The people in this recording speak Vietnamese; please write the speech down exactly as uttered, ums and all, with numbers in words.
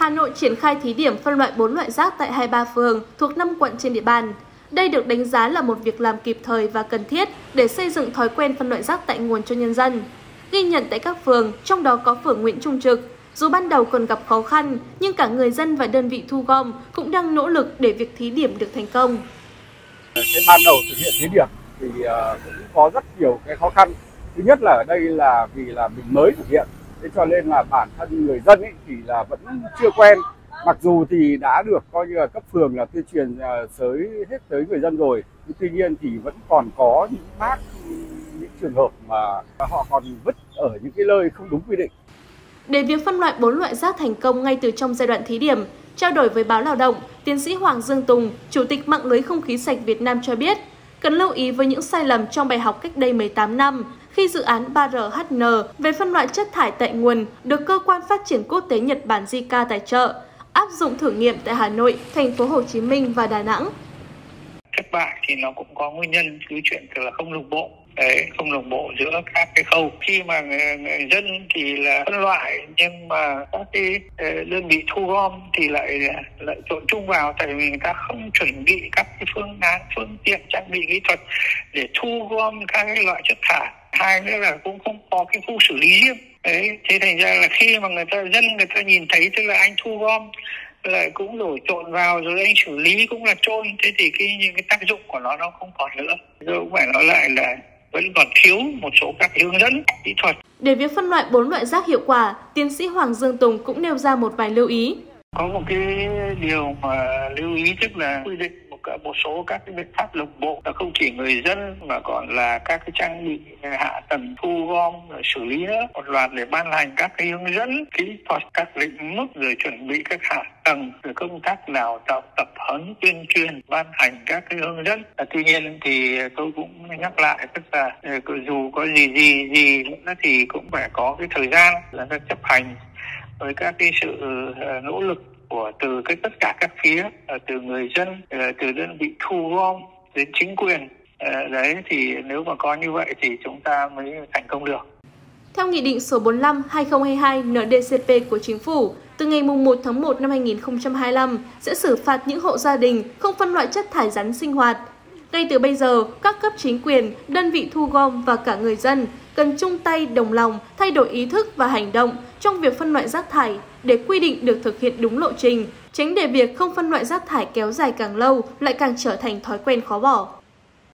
Hà Nội triển khai thí điểm phân loại bốn loại rác tại hai mươi ba phường thuộc năm quận trên địa bàn. Đây được đánh giá là một việc làm kịp thời và cần thiết để xây dựng thói quen phân loại rác tại nguồn cho nhân dân. Ghi nhận tại các phường, trong đó có phường Nguyễn Trung Trực, dù ban đầu còn gặp khó khăn, nhưng cả người dân và đơn vị thu gom cũng đang nỗ lực để việc thí điểm được thành công. Cái ban đầu thực hiện thí điểm thì uh, cũng có rất nhiều cái khó khăn. Thứ nhất là ở đây là vì là mình mới thực hiện, thế cho nên là bản thân người dân ấy thì là vẫn chưa quen. Mặc dù thì đã được coi như là cấp phường là tuyên truyền uh, tới hết tới người dân rồi, nhưng tuy nhiên thì vẫn còn có những bác, những trường hợp mà họ còn vứt ở những cái nơi không đúng quy định. Để việc phân loại bốn loại rác thành công ngay từ trong giai đoạn thí điểm, trao đổi với báo Lao động, tiến sĩ Hoàng Dương Tùng, Chủ tịch Mạng lưới Không khí sạch Việt Nam cho biết, cần lưu ý với những sai lầm trong bài học cách đây mười tám năm khi dự án ba R H N về phân loại chất thải tại nguồn được Cơ quan Phát triển Quốc tế Nhật Bản J I C A tài trợ, áp dụng thử nghiệm tại Hà Nội, Thành phố Hồ Chí Minh và Đà Nẵng. Thất bại thì nó cũng có nguyên nhân cái chuyện là không đồng bộ. Đấy, không đồng bộ giữa các cái khâu. Khi mà người, người dân thì là phân loại, nhưng mà các cái đơn vị thu gom thì lại lại trộn chung vào, tại vì người ta không chuẩn bị các cái phương án, phương tiện, trang bị kỹ thuật để thu gom các cái loại chất thải. Hai nữa là cũng không có cái khu xử lý riêng. Đấy, thế thành ra là khi mà người ta dân người ta nhìn thấy, tức là anh thu gom lại cũng đổ trộn vào, rồi anh xử lý cũng là trôn, thế thì cái những cái tác dụng của nó nó không còn nữa. Rồi cũng phải nói lại là vẫn còn thiếu một số các hướng dẫn kỹ thuật. Để việc phân loại bốn loại rác hiệu quả, tiến sĩ Hoàng Dương Tùng cũng nêu ra một vài lưu ý. Có một cái điều mà lưu ý, tức là quy định một, một số các cái biện pháp đồng bộ, là không chỉ người dân mà còn là các cái trang bị hạ tầng thu gom rồi xử lý nữa, một loạt để ban hành các cái hướng dẫn kỹ thuật, các định mức, rồi chuẩn bị các hạ tầng, rồi công tác đào tạo, tập huấn, tuyên truyền, ban hành các cái hướng dẫn. À, tuy nhiên thì tôi cũng nhắc lại, tức là dù có gì gì gì nữa thì cũng phải có cái thời gian là ta chấp hành, với các cái sự nỗ lực của từ cái tất cả các phía, từ người dân, từ đơn vị thu gom đến chính quyền. Đấy thì nếu mà có như vậy thì chúng ta mới thành công được. Theo Nghị định số bốn mươi lăm trên hai nghìn không trăm hai mươi hai N D C P của Chính phủ, từ ngày mùng một tháng một năm hai nghìn không trăm hai mươi lăm sẽ xử phạt những hộ gia đình không phân loại chất thải rắn sinh hoạt. Ngay từ bây giờ, các cấp chính quyền, đơn vị thu gom và cả người dân cần chung tay đồng lòng thay đổi ý thức và hành động trong việc phân loại rác thải để quy định được thực hiện đúng lộ trình, tránh để việc không phân loại rác thải kéo dài càng lâu lại càng trở thành thói quen khó bỏ.